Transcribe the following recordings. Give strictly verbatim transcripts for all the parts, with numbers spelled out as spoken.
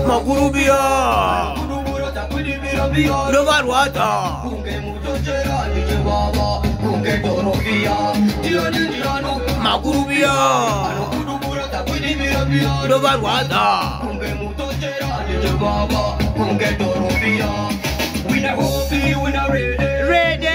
Makurubia Novarwata Makurubia Novarwata We not hope you when I'm ready. Ready.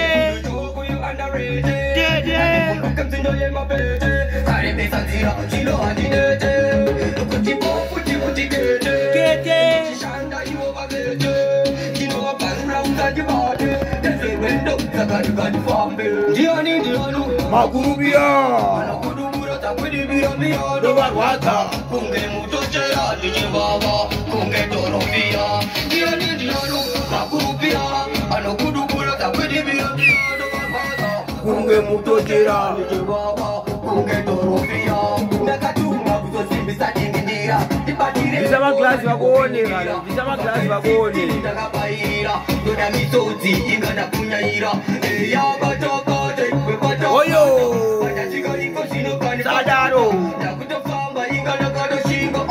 Ready. Come to know you my baby. Carry me some zero. She know I did it. Put it up, put it, put it, get it. Get it. Shanda you over get it. You know I bang round at your body. There's a window. I got you got for me. Gianni, Gianni. Makurubia. Makurubia. Tapudi biramia. Novarwata. Kunge muto chera. Dije baba. Kunge torofia. Gianni, Gianni. Makurubia, ano kudubula takwidi biramia Novarwata. Kunge mutotera, nijebaba, kunge torofia. Nakatuma kuzozimisa jingindira. Bisama glasi wakone, bisama glasi wakone. Nakapaira, tuna mitozi, ingana kunyaira. Eya batapa, tekwe batapa. Oyo! Batachika liko shino kani sadaro. Nakutofamba, ingana kado shingo.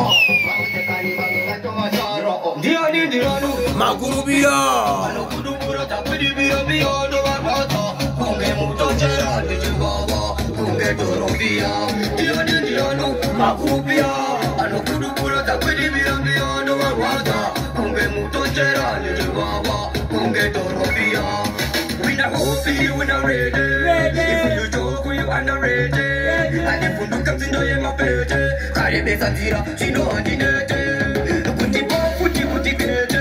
Diani, diani. Makurubia ano kudubura tapidi biramia Novarwata. Kunge mutochera nijibaba, kunge torofia. Diani diani. Makurubia ano kudubura tapidi biramia Novarwata. Kunge mutochera nijibaba, kunge torofia. We not hope you when I'm ready. Ready. If you joke you and I'm ready. And if you come to know you my baby. Carry me some zero. She know I did it. Put it up, put it, put it, get it.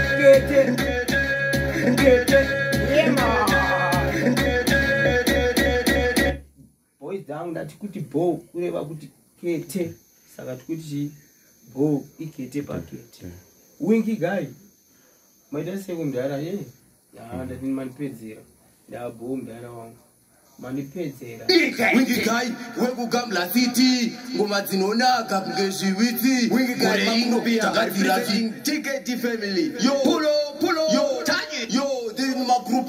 Boys down that kuti bow kureva kuti kete saka kuti bow ikete pakete winky guy maita sekundara ye ya ndini manipedzera nda bow mdara wangu manipedzera winky guy wekugamla city ngoma dzinonaka kunge zviwitsi winky guy ino takadzira ticket family yo pulo pulo yo